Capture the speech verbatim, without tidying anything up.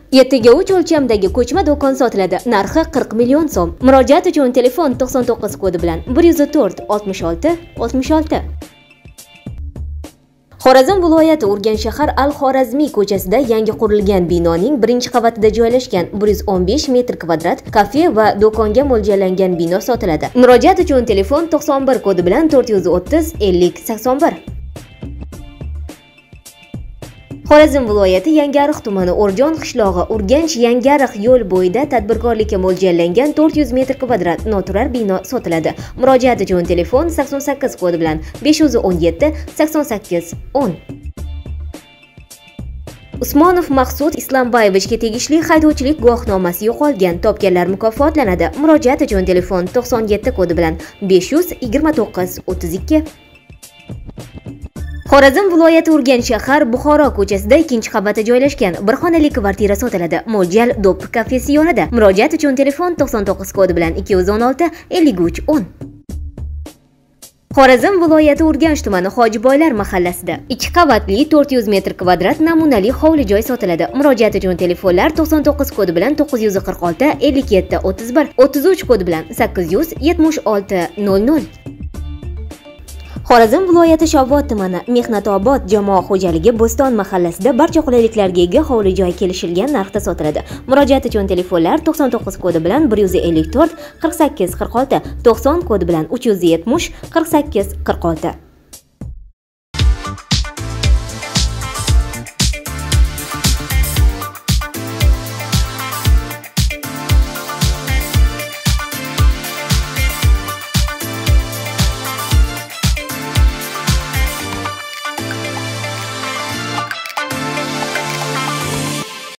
yetti ga uch o'lchamdagi ko'chma do'kon sotiladi. Narxi qirq million so'm. Murojaat uchun telefon to'qson to'qqiz kodi bilan bir yuz to'rt oltmish olti oltmish olti. Xorazm viloyati Urganch shahar Al-Xorazmiy ko'chasida yangi qurilgan binoning birinchi qavatida joylashgan bir yuz o'n besh metr kvadrat kafe va do'konga mo'ljallangan bino sotiladi. Murojaat uchun telefon to'qson bir kodi bilan to'rt yuz o'ttiz ellik sakson bir. Xorazm viloyati Yangiariq tumani O'rjon qishlog'i Urganch Yangiariq yo'l bo'yida tadbirkorlikka mo'ljallangan to'rt yuz metr kvadrat noturar bino sotiladi. Murojaat uchun telefon sakson sakkiz kodi bilan besh yuz o'n yetti sakson sakkiz o'n. Usmonov Maqsud Islomboyevichga tegishli haydovchilik guvohnomasi yo'qolgan. Topganlar mukofotlanadi. Murojaat uchun telefon to'qson yetti kodi bilan besh yuz yigirma to'qqiz o'ttiz ikki. Xorazm viloyati Urganch shahar Buxoro ko'chasida ikkinchi qavatda joylashgan bir xonali kvartira sotiladi. Mo'ljal do'p kafesi yonida. Murojaat uchun telefon to'qson to'qqiz kodi bilan ikki yuz o'n olti ellik uch o'n. Xorazm viloyati Urganch tumani Hojiboylar mahallasida ikki qavatli to'rt yuz metr kvadrat namunali hovli joy sotiladi. Murojaat uchun telefonlar to'qson to'qqiz kodi bilan to'qqiz yuz qirq olti ellik yetti o'ttiz bir, o'ttiz uch kodi bilan sakkiz yuz yetmish olti nol nol. Xorazm viloyati Shovot tumani Mehnatobod jamoat xo'jaligi Bo'ston mahallasida barcha qulayliklarga ega hovli joy kelishilgan narxda sotiladi. Murojaat uchun telefonlar to'qson to'qqiz kodi bilan bir yuz ellik to'rt qirq sakkiz qirq olti, to'qson kodi bilan uch yuz yetmish qirq sakkiz qirq olti.